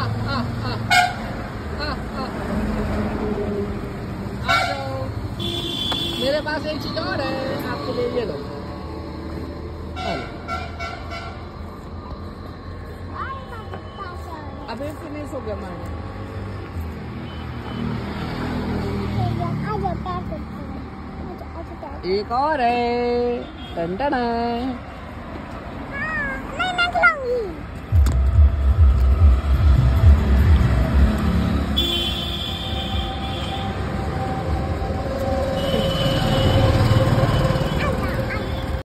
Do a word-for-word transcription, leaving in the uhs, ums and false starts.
आ, आ, आ, आ, आ जाओ। मेरे पास एक चीज और है आपके लिए, ये लो। अभी फिनिश हो गया मैंने। एक और है। टन टन है।